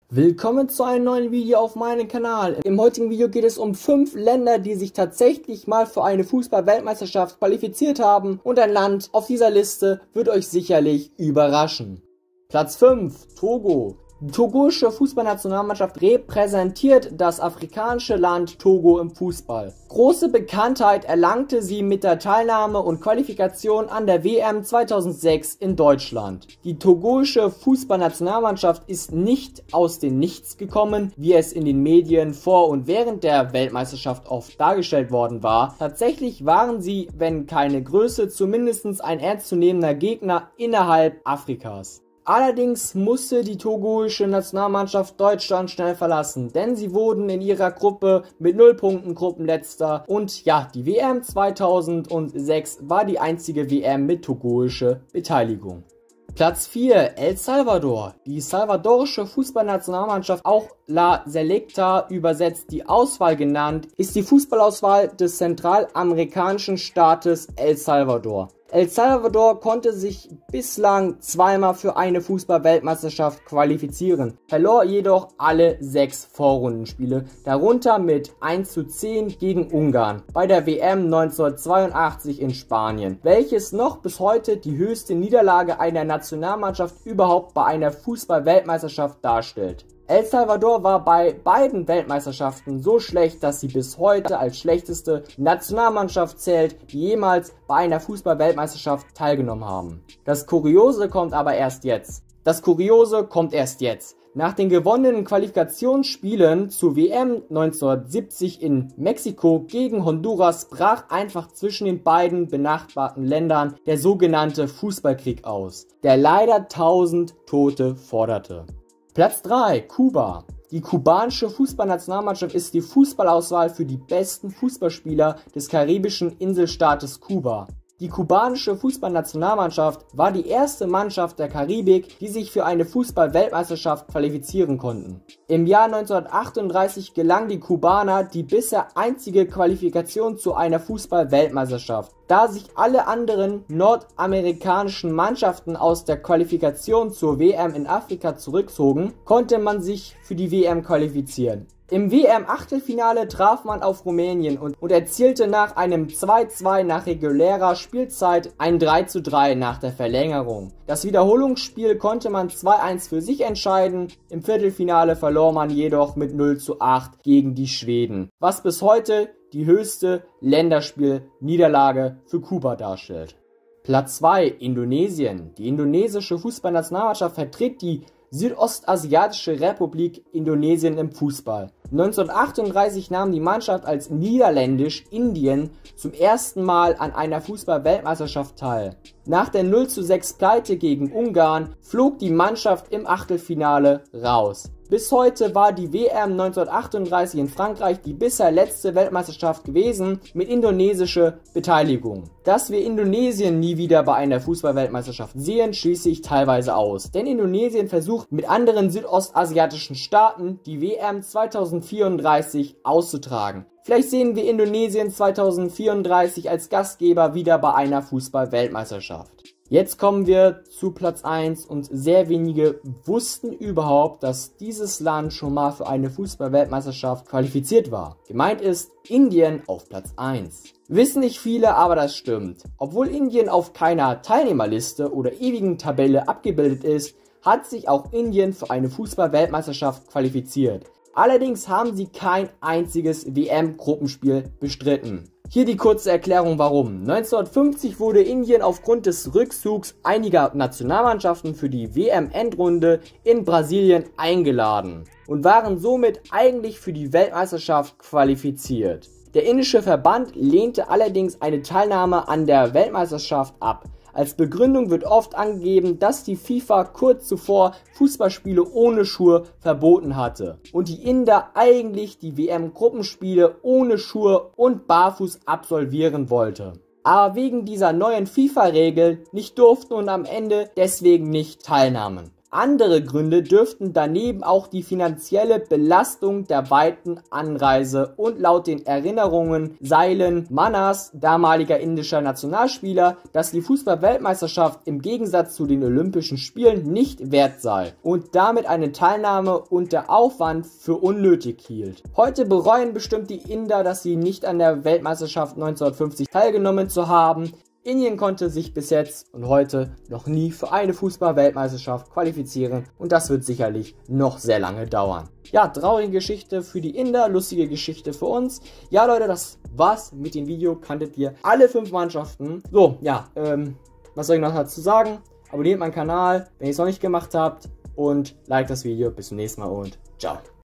Willkommen zu einem neuen Video auf meinem Kanal. Im heutigen Video geht es um 5 Länder, die sich tatsächlich mal für eine Fußball-Weltmeisterschaft qualifiziert haben, und ein Land auf dieser Liste wird euch sicherlich überraschen. Platz 5, Togo. Die togoische Fußballnationalmannschaft repräsentiert das afrikanische Land Togo im Fußball. Große Bekanntheit erlangte sie mit der Teilnahme und Qualifikation an der WM 2006 in Deutschland. Die togoische Fußballnationalmannschaft ist nicht aus dem Nichts gekommen, wie es in den Medien vor und während der Weltmeisterschaft oft dargestellt worden war. Tatsächlich waren sie, wenn keine Größe, zumindest ein ernstzunehmender Gegner innerhalb Afrikas. Allerdings musste die togoische Nationalmannschaft Deutschland schnell verlassen, denn sie wurden in ihrer Gruppe mit 0 Punkten Gruppenletzter, und ja, die WM 2006 war die einzige WM mit togoischer Beteiligung. Platz 4, El Salvador. Die salvadorische Fußballnationalmannschaft, auch La Selecta übersetzt die Auswahl genannt, ist die Fußballauswahl des zentralamerikanischen Staates El Salvador. El Salvador konnte sich bislang zweimal für eine Fußball-Weltmeisterschaft qualifizieren, verlor jedoch alle 6 Vorrundenspiele, darunter mit 1:10 gegen Ungarn bei der WM 1982 in Spanien, welches noch bis heute die höchste Niederlage einer Nationalmannschaft überhaupt bei einer Fußball-Weltmeisterschaft darstellt. El Salvador war bei beiden Weltmeisterschaften so schlecht, dass sie bis heute als schlechteste Nationalmannschaft zählt, die jemals bei einer Fußball-Weltmeisterschaft teilgenommen haben. Das Kuriose kommt erst jetzt. Nach den gewonnenen Qualifikationsspielen zur WM 1970 in Mexiko gegen Honduras brach einfach zwischen den beiden benachbarten Ländern der sogenannte Fußballkrieg aus, der leider 1000 Tote forderte. Platz 3, Kuba. Die kubanische Fußballnationalmannschaft ist die Fußballauswahl für die besten Fußballspieler des karibischen Inselstaates Kuba. Die kubanische Fußballnationalmannschaft war die erste Mannschaft der Karibik, die sich für eine Fußball-Weltmeisterschaft qualifizieren konnten. Im Jahr 1938 gelang die Kubaner die bisher einzige Qualifikation zu einer Fußball-Weltmeisterschaft. Da sich alle anderen nordamerikanischen Mannschaften aus der Qualifikation zur WM in Afrika zurückzogen, konnte man sich für die WM qualifizieren. Im WM-Achtelfinale traf man auf Rumänien und erzielte nach einem 2:2 nach regulärer Spielzeit ein 3:3 nach der Verlängerung. Das Wiederholungsspiel konnte man 2:1 für sich entscheiden, im Viertelfinale verlor man jedoch mit 0:8 gegen die Schweden, was bis heute die höchste Länderspielniederlage für Kuba darstellt. Platz 2, Indonesien. Die indonesische Fußballnationalmannschaft vertritt die Südostasiatische Republik Indonesien im Fußball. 1938 nahm die Mannschaft als Niederländisch-Indien zum ersten Mal an einer Fußball-Weltmeisterschaft teil. Nach der 0:6 Pleite gegen Ungarn flog die Mannschaft im Achtelfinale raus. Bis heute war die WM 1938 in Frankreich die bisher letzte Weltmeisterschaft gewesen mit indonesischer Beteiligung. Dass wir Indonesien nie wieder bei einer Fußball-Weltmeisterschaft sehen, schließe ich teilweise aus, denn Indonesien versucht mit anderen südostasiatischen Staaten die WM 2034 auszutragen. Vielleicht sehen wir Indonesien 2034 als Gastgeber wieder bei einer Fußball-Weltmeisterschaft. Jetzt kommen wir zu Platz 1, und sehr wenige wussten überhaupt, dass dieses Land schon mal für eine Fußball-Weltmeisterschaft qualifiziert war. Gemeint ist Indien auf Platz 1. Wissen nicht viele, aber das stimmt. Obwohl Indien auf keiner Teilnehmerliste oder ewigen Tabelle abgebildet ist, hat sich auch Indien für eine Fußball-Weltmeisterschaft qualifiziert. Allerdings haben sie kein einziges WM-Gruppenspiel bestritten. Hier die kurze Erklärung warum. 1950 wurde Indien aufgrund des Rückzugs einiger Nationalmannschaften für die WM-Endrunde in Brasilien eingeladen und waren somit eigentlich für die Weltmeisterschaft qualifiziert. Der indische Verband lehnte allerdings eine Teilnahme an der Weltmeisterschaft ab. Als Begründung wird oft angegeben, dass die FIFA kurz zuvor Fußballspiele ohne Schuhe verboten hatte und die Inder eigentlich die WM-Gruppenspiele ohne Schuhe und barfuß absolvieren wollte, aber wegen dieser neuen FIFA-Regel nicht durften und am Ende deswegen nicht teilnahmen. Andere Gründe dürften daneben auch die finanzielle Belastung der weiten Anreise und laut den Erinnerungen Sailen Manas, damaliger indischer Nationalspieler, dass die Fußball-Weltmeisterschaft im Gegensatz zu den Olympischen Spielen nicht wert sei und damit eine Teilnahme und der Aufwand für unnötig hielt. Heute bereuen bestimmt die Inder, dass sie nicht an der Weltmeisterschaft 1950 teilgenommen zu haben. Indien konnte sich bis jetzt und heute noch nie für eine Fußball-Weltmeisterschaft qualifizieren und das wird sicherlich noch sehr lange dauern. Ja, traurige Geschichte für die Inder, lustige Geschichte für uns. Ja Leute, das war's mit dem Video. Kanntet ihr alle 5 Mannschaften? So, ja, was soll ich noch dazu sagen? Abonniert meinen Kanal, wenn ihr es noch nicht gemacht habt und liked das Video. Bis zum nächsten Mal und ciao.